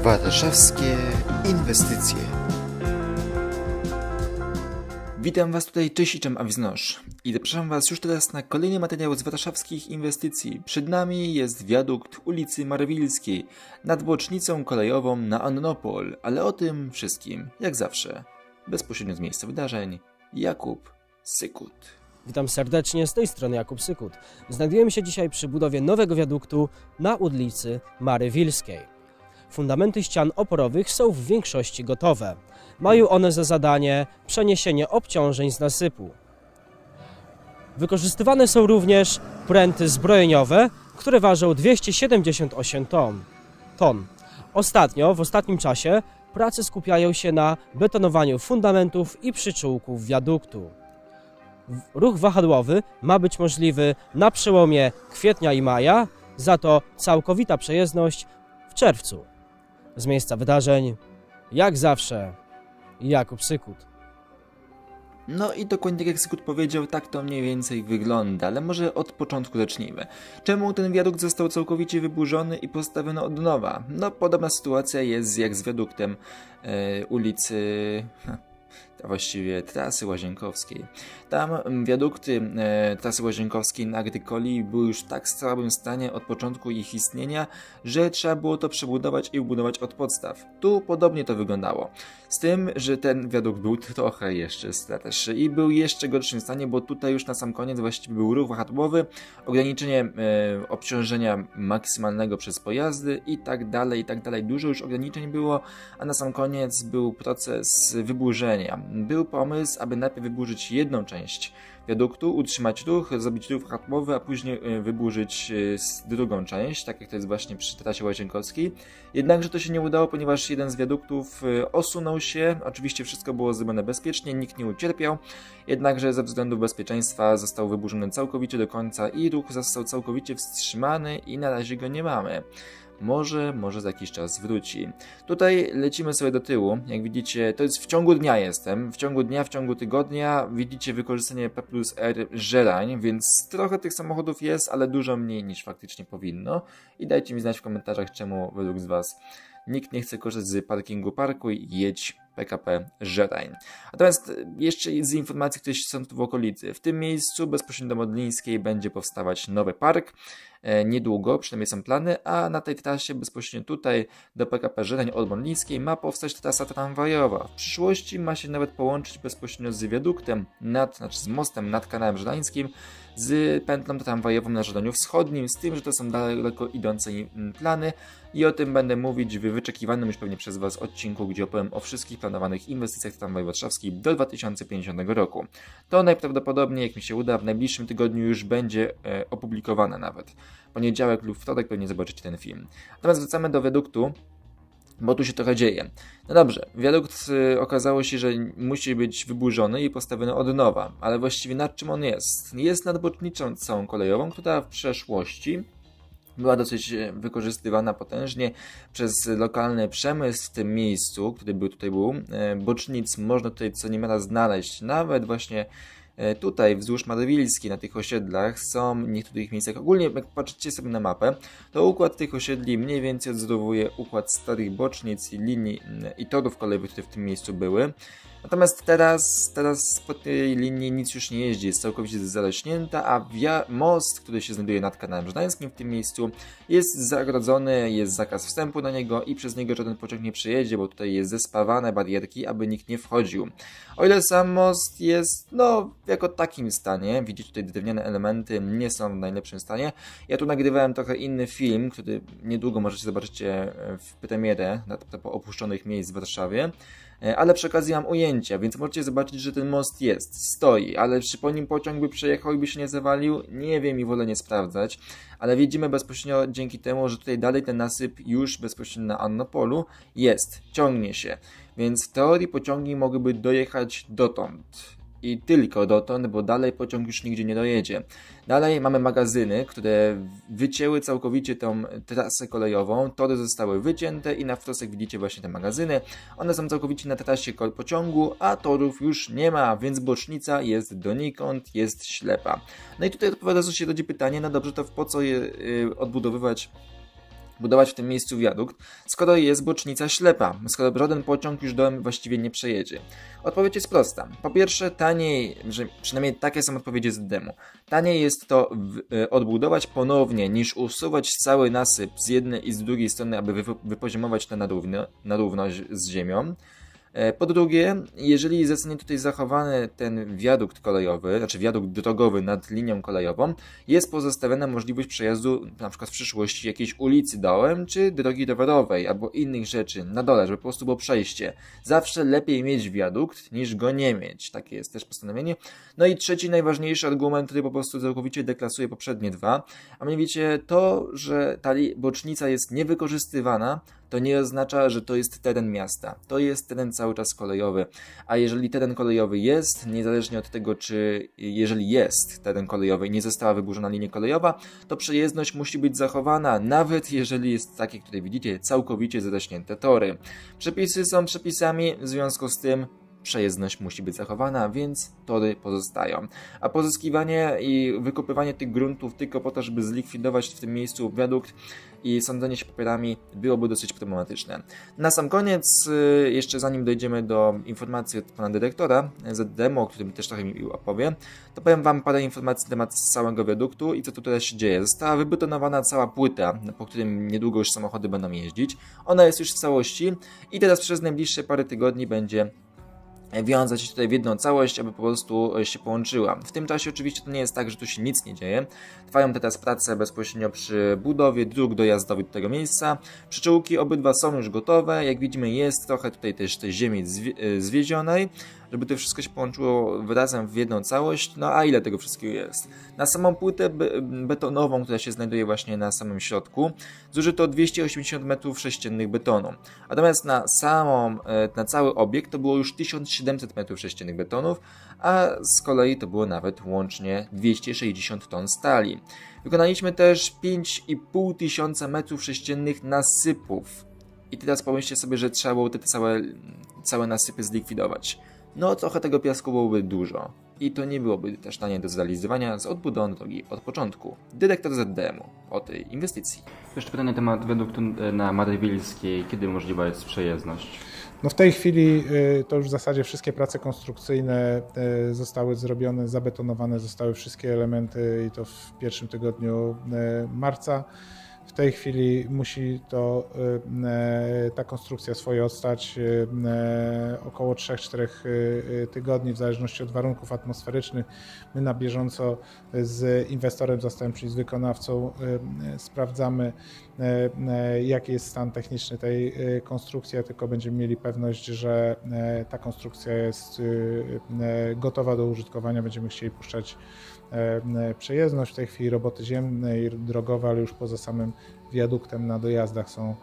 Warszawskie inwestycje. Witam Was tutaj, cześć, Awiznosz. I zapraszam Was już teraz na kolejny materiał z warszawskich inwestycji. Przed nami jest wiadukt ulicy Marwilskiej nad bocznicą kolejową na Annopol, ale o tym wszystkim, jak zawsze, bezpośrednio z miejsca wydarzeń, Jakub Sykut. Witam serdecznie, z tej strony Jakub Sykut. Znajdujemy się dzisiaj przy budowie nowego wiaduktu na ulicy Marwilskiej. Fundamenty ścian oporowych są w większości gotowe. Mają one za zadanie przeniesienie obciążeń z nasypu. Wykorzystywane są również pręty zbrojeniowe, które ważą 278 ton. W ostatnim czasie prace skupiają się na betonowaniu fundamentów i przyczółków wiaduktu. Ruch wahadłowy ma być możliwy na przełomie kwietnia i maja, za to całkowita przejezdność w czerwcu. Z miejsca wydarzeń, jak zawsze, Jakub Sykut. No i dokładnie tak jak Sykut powiedział, tak to mniej więcej wygląda, ale może od początku zacznijmy. Czemu ten wiadukt został całkowicie wyburzony i postawiony od nowa? No podobna sytuacja jest jak z wiaduktem ulicy... właściwie trasy Łazienkowskiej. Tam wiadukty trasy Łazienkowskiej na Agrykoli były już w tak słabym stanie od początku ich istnienia, że trzeba było to przebudować i ubudować od podstaw. Tu podobnie to wyglądało. Z tym, że ten wiadukt był trochę jeszcze starszy i był jeszcze gorszym stanie, bo tutaj już na sam koniec właściwie był ruch wahadłowy, ograniczenie obciążenia maksymalnego przez pojazdy i tak dalej. Dużo już ograniczeń było, a na sam koniec był proces wyburzenia. Był pomysł, aby najpierw wyburzyć jedną część wiaduktu, utrzymać ruch, zrobić ruch wahadłowy, a później wyburzyć drugą część, tak jak to jest właśnie przy trasie Łazienkowskiej. Jednakże to się nie udało, ponieważ jeden z wiaduktów osunął się. Oczywiście wszystko było zrobione bezpiecznie, nikt nie ucierpiał, jednakże ze względu bezpieczeństwa został wyburzony całkowicie do końca i ruch został całkowicie wstrzymany i na razie go nie mamy. Może za jakiś czas wróci. Tutaj lecimy sobie do tyłu. Jak widzicie, to jest w ciągu dnia jestem. W ciągu tygodnia widzicie wykorzystanie P+R żelań, więc trochę tych samochodów jest, ale dużo mniej niż faktycznie powinno. I dajcie mi znać w komentarzach, czemu według z Was nikt nie chce korzystać z parkingu Parkuj, jedź PKP Żerań. Natomiast jeszcze z informacji, które są tu w okolicy. W tym miejscu bezpośrednio do Modlińskiej będzie powstawać nowy park. Niedługo, przynajmniej są plany, a na tej trasie bezpośrednio tutaj do PKP Żerań od Modlińskiej ma powstać trasa tramwajowa. W przyszłości ma się nawet połączyć bezpośrednio z wiaduktem, z mostem nad Kanałem Żerańskim, z pętlą tramwajową na Żeraniu Wschodnim, z tym, że to są daleko idące plany i o tym będę mówić w wyczekiwanym już pewnie przez Was odcinku, gdzie opowiem o wszystkich planowanych inwestycjach w tramwaj warszawski do 2050 roku. To najprawdopodobniej, jak mi się uda, w najbliższym tygodniu już będzie opublikowane nawet. Poniedziałek lub wtorek pewnie zobaczycie ten film. Natomiast wracamy do wiaduktu, bo tu się trochę dzieje. No dobrze, wiadukt okazało się, że musi być wyburzony i postawiony od nowa, ale właściwie nad czym on jest? Jest nad bocznicą całą kolejową, która w przeszłości była dosyć wykorzystywana potężnie przez lokalny przemysł w tym miejscu, który tutaj był. Bocznic można tutaj co niemiara znaleźć, nawet właśnie tutaj wzdłuż Marwilskiej, na tych osiedlach są w niektórych miejscach. Ogólnie jak patrzycie sobie na mapę, to układ tych osiedli mniej więcej odzorowuje układ starych bocznic i linii i torów kolejowych, które w tym miejscu były. Natomiast teraz po tej linii nic już nie jeździ, jest całkowicie zarośnięta, a most, który się znajduje nad Kanałem Żerańskim w tym miejscu, jest zagrodzony, jest zakaz wstępu na niego i przez niego żaden pociąg nie przejedzie, bo tutaj jest zespawane barierki, aby nikt nie wchodził. O ile sam most jest, w jako takim stanie, widzicie tutaj drewniane elementy nie są w najlepszym stanie. Ja tu nagrywałem trochę inny film, który niedługo możecie zobaczyć w premierę po opuszczonych miejsc w Warszawie. Ale przy okazji mam ujęcia, więc możecie zobaczyć, że ten most stoi, ale czy po nim pociąg by przejechał i by się nie zawalił? Nie wiem i wolę nie sprawdzać, ale widzimy bezpośrednio dzięki temu, że tutaj dalej ten nasyp już bezpośrednio na Annopolu ciągnie się, więc w teorii pociągi mogłyby dojechać dotąd. I tylko dotąd, bo dalej pociąg już nigdzie nie dojedzie. Dalej mamy magazyny, które wycięły całkowicie tą trasę kolejową. Tory zostały wycięte i na wtrosek widzicie właśnie te magazyny. One są całkowicie na trasie pociągu, a torów już nie ma, więc bocznica jest donikąd, jest ślepa. No i tutaj odpowiada się rodzi pytanie, no dobrze, to po co je odbudowywać budować w tym miejscu wiadukt, skoro jest bocznica ślepa, skoro żaden pociąg już dołem właściwie nie przejedzie? Odpowiedź jest prosta. Po pierwsze, taniej, że przynajmniej takie są odpowiedzi z demo. Taniej jest to odbudować ponownie, niż usuwać cały nasyp z jednej i z drugiej strony, aby wypoziomować to na równość z ziemią. Po drugie, jeżeli zostanie tutaj zachowany ten wiadukt kolejowy, znaczy wiadukt drogowy nad linią kolejową, jest pozostawiona możliwość przejazdu na przykład w przyszłości jakiejś ulicy dołem, czy drogi rowerowej, albo innych rzeczy na dole, żeby po prostu było przejście. Zawsze lepiej mieć wiadukt, niż go nie mieć. Takie jest też postanowienie. No i trzeci, najważniejszy argument, który po prostu całkowicie deklasuje poprzednie dwa, a mianowicie to, że ta bocznica jest niewykorzystywana, to nie oznacza, że to jest teren miasta. To jest teren cały czas kolejowy. A jeżeli teren kolejowy jest, niezależnie od tego, czy jeżeli jest teren kolejowy i nie została wyburzona linia kolejowa, to przejezdność musi być zachowana, nawet jeżeli jest, tak jak tutaj widzicie, całkowicie zarośnięte tory. Przepisy są przepisami, w związku z tym przejezdność musi być zachowana, więc tory pozostają. A pozyskiwanie i wykopywanie tych gruntów tylko po to, żeby zlikwidować w tym miejscu wiadukt i sądzenie się papierami byłoby dosyć problematyczne. Na sam koniec, jeszcze zanim dojdziemy do informacji od pana dyrektora z demo, o którym też trochę mi opowie, to powiem wam parę informacji na temat całego wiaduktu i co tu teraz się dzieje. Została wybetonowana cała płyta, po którym niedługo już samochody będą jeździć. Ona jest już w całości i teraz przez najbliższe parę tygodni będzie wiązać się tutaj w jedną całość, aby po prostu się połączyła. W tym czasie oczywiście to nie jest tak, że tu się nic nie dzieje. Trwają teraz prace bezpośrednio przy budowie dróg dojazdowych do tego miejsca. Przyczółki obydwa są już gotowe. Jak widzimy, jest trochę tutaj też tej ziemi zwiezionej, żeby to wszystko się połączyło razem w jedną całość. No a ile tego wszystkiego jest? Na samą płytę betonową, która się znajduje właśnie na samym środku, zużyto 280 m3 betonu. Natomiast na cały obiekt to było już 1700 m3 betonów, a z kolei to było nawet łącznie 260 ton stali. Wykonaliśmy też 5500 m3 nasypów. I teraz pomyślcie sobie, że trzeba było te całe nasypy zlikwidować. No trochę tego piasku byłoby dużo. I to nie byłoby też tanie do zrealizowania z odbudową drogi od początku. Dyrektor ZDM-u o tej inwestycji. Jeszcze pytanie na temat wiaduktu na Madywilskiej. Kiedy możliwa jest przejezdność? No w tej chwili to już w zasadzie wszystkie prace konstrukcyjne zostały zrobione, zabetonowane zostały wszystkie elementy i to w pierwszym tygodniu marca. W tej chwili musi ta konstrukcja swoje odstać około 3-4 tygodni w zależności od warunków atmosferycznych. My na bieżąco z inwestorem zastępczym, z wykonawcą sprawdzamy, jaki jest stan techniczny tej konstrukcji, tylko będziemy mieli pewność, że ta konstrukcja jest gotowa do użytkowania, będziemy chcieli puszczać przejezdność. W tej chwili roboty ziemne i drogowe, ale już poza samym wiaduktem na dojazdach są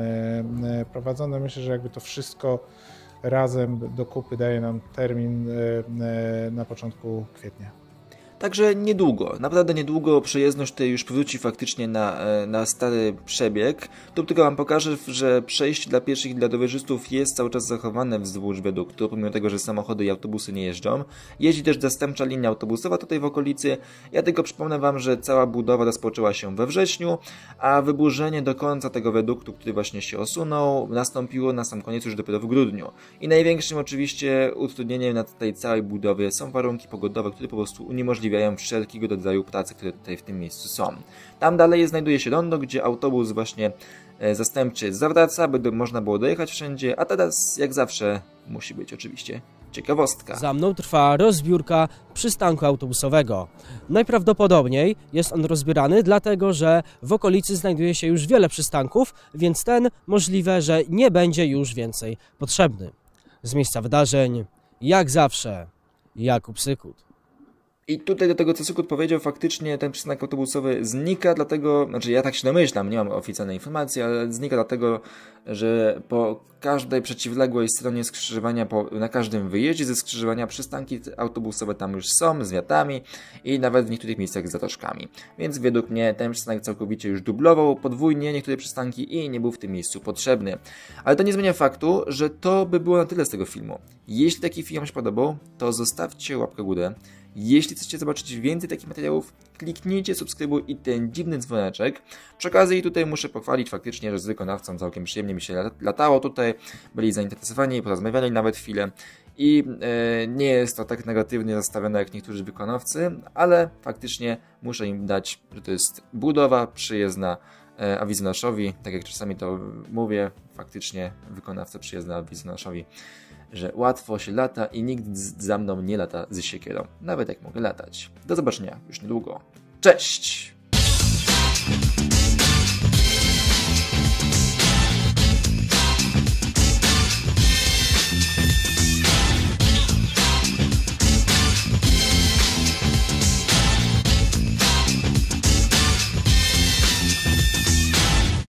prowadzone. Myślę, że jakby to wszystko razem do kupy daje nam termin na początku kwietnia. Także niedługo, naprawdę niedługo przejezdność tutaj już wróci faktycznie na stary przebieg. Tu tylko wam pokażę, że przejście dla pieszych i dla rowerzystów jest cały czas zachowane wzdłuż wiaduktu, pomimo tego, że samochody i autobusy nie jeżdżą. Jeździ też zastępcza linia autobusowa tutaj w okolicy. Ja tylko przypomnę wam, że cała budowa rozpoczęła się we wrześniu, a wyburzenie do końca tego wiaduktu, który właśnie się osunął, nastąpiło na sam koniec już dopiero w grudniu. I największym oczywiście utrudnieniem na tej całej budowie są warunki pogodowe, które po prostu uniemożliwiają wszelkiego rodzaju prace, które tutaj w tym miejscu są. Tam dalej znajduje się rondo, gdzie autobus właśnie zastępczy zawraca, by można było dojechać wszędzie, a teraz jak zawsze musi być oczywiście ciekawostka. Za mną trwa rozbiórka przystanku autobusowego. Najprawdopodobniej jest on rozbierany dlatego, że w okolicy znajduje się już wiele przystanków, więc ten możliwe, że nie będzie już więcej potrzebny. Z miejsca wydarzeń, jak zawsze, Jakub Sykut. I tutaj do tego, co Sykut powiedział, faktycznie ten przystanek autobusowy znika, dlatego, znaczy ja tak się domyślam, nie mam oficjalnej informacji, ale znika dlatego, że po każdej przeciwległej stronie skrzyżowania, na każdym wyjeździe ze skrzyżowania przystanki autobusowe tam już są, z wiatami i nawet w niektórych miejscach z zatoczkami. Więc według mnie ten przystanek całkowicie już dublował podwójnie niektóre przystanki i nie był w tym miejscu potrzebny. Ale to nie zmienia faktu, że to by było na tyle z tego filmu. Jeśli taki film się podobał, to zostawcie łapkę w górę. Jeśli chcecie zobaczyć więcej takich materiałów, kliknijcie subskrybuj i ten dziwny dzwoneczek. Przy okazji tutaj muszę pochwalić faktycznie, że z wykonawcą całkiem przyjemnie mi się latało tutaj, byli zainteresowani, porozmawiali nawet chwilę i nie jest to tak negatywnie zastawione jak niektórzy wykonawcy, ale faktycznie muszę im dać, że to jest budowa przyjazna awizjonarzowi, tak jak czasami to mówię, faktycznie wykonawca przyjazna awizjonarzowi, że łatwo się lata i nikt za mną nie lata z siekierą, nawet jak mogę latać. Do zobaczenia już niedługo. Cześć!